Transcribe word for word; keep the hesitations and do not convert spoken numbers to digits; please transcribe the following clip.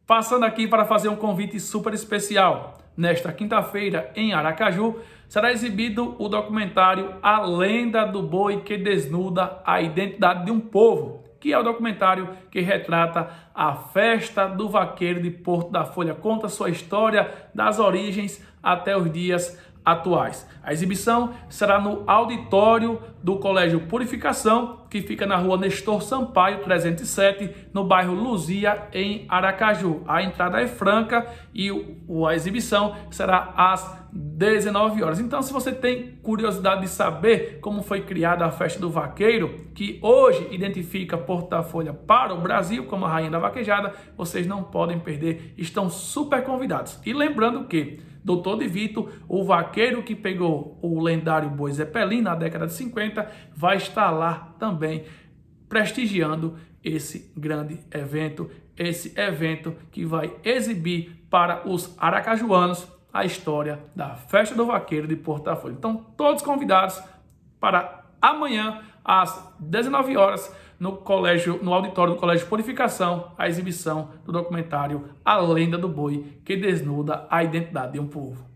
Passando aqui para fazer um convite super especial. Nesta quinta-feira, em Aracaju, será exibido o documentário A Lenda do Boi que Desnuda a Identidade de um Povo, que é o documentário que retrata a festa do vaqueiro de Porto da Folha, conta sua história das origens até os dias atuais. A exibição será no auditório do Colégio Purificação, que fica na rua Nestor Sampaio, trezentos e sete, no bairro Luzia, em Aracaju. A entrada é franca e a exibição será às dezenove horas. Então, se você tem curiosidade de saber como foi criada a festa do vaqueiro, que hoje identifica Porto da Folha para o Brasil como a rainha da vaquejada, vocês não podem perder, estão super convidados. E lembrando que doutor De Vito, o vaqueiro que pegou o lendário boi Zeppelin na década de cinquenta, vai estar lá também prestigiando esse grande evento, esse evento que vai exibir para os aracajuanos a história da festa do vaqueiro de Porto da Folha. Então, todos convidados para amanhã, às dezenove horas, no colégio, no auditório do Colégio Purificação, a exibição do documentário A Lenda do Boi que Desnuda a Identidade de um Povo.